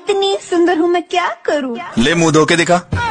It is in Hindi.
इतनी सुंदर हूँ मैं क्या करूँ? ले मुंह धो के दिखा।